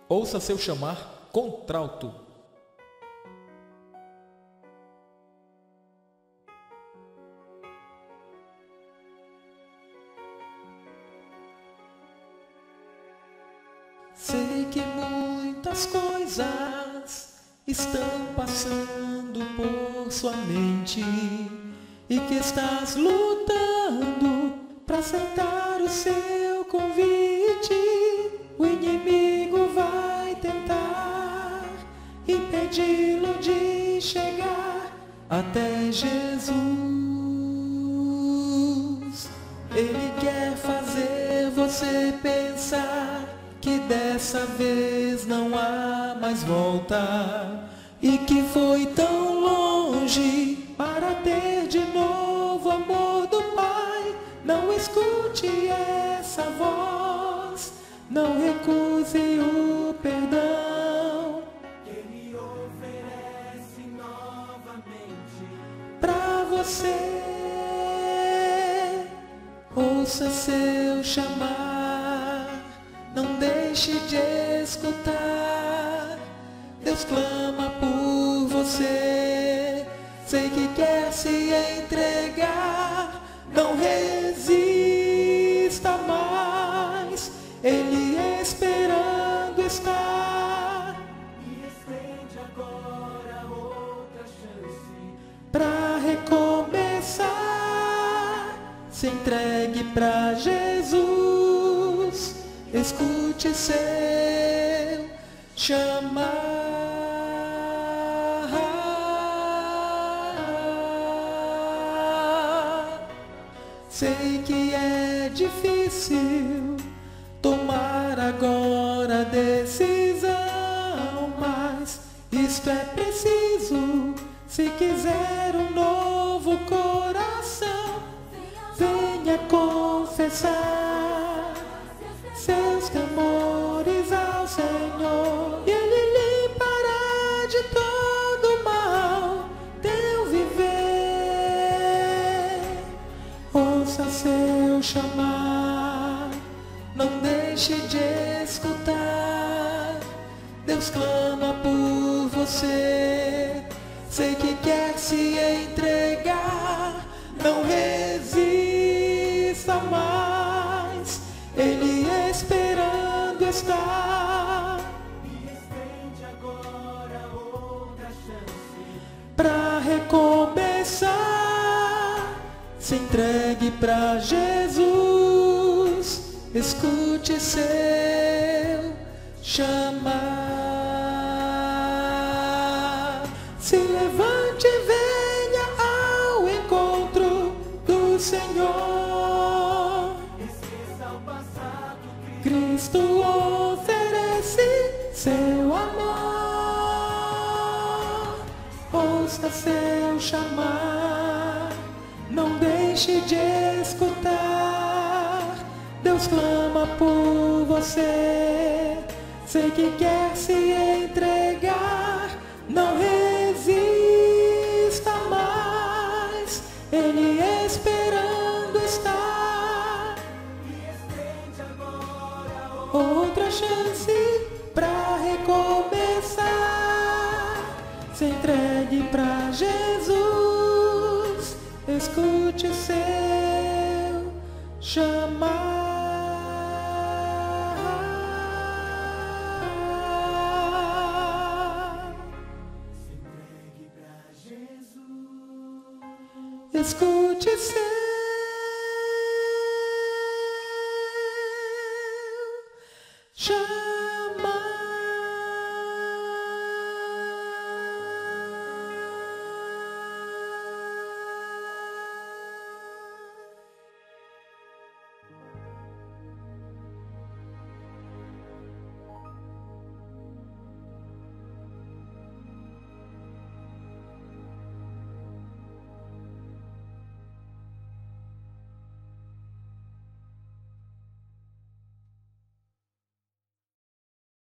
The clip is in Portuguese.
ouça seu chamar contralto. Sei que muitas coisas estão passando por sua mente e que estás lutando para aceitar o seu convite. O inimigo vai tentar impedi-lo de chegar até Jesus. Ele quer fazer você pensar que dessa vez não há mais volta e que foi tão longe para ter de novo o amor do Pai. Não escute essa voz, não recuse o perdão. Ele oferece novamente para você. Ouça seu chamar, não deixe de escutar. Deus clama por você. Sei que quer se entregar. Não resista mais. Ele esperando está. E estende agora outra chance para recomeçar. Se entregue para Jesus. Escute seu chamar. Sei que é difícil tomar agora a decisão, mas isto é preciso se quiser um novo coração. Venha confessar seus temores ao Senhor e Ele limpará de todo mal teu viver. Ouça seu chamar, não deixe de escutar. Deus clama por você. Sei que quer se entregar. Não resista mais. Ele esperando está. E estende agora outra chance para recomeçar. Se entregue para Jesus. Escute seu chamar. Se levante e venha ao encontro do Senhor. Esqueça o passado. Cristo oferece seu amor. Ouça seu chamar. Não deixe de escutar. Deus clama por você. Sei que quer se entregar. Não resista mais. Ele esperando está. E estende agora outra chance para recomeçar. Se entregue para Jesus. Escute seu chamar. Se entregue para Jesus. Escute seu chamar.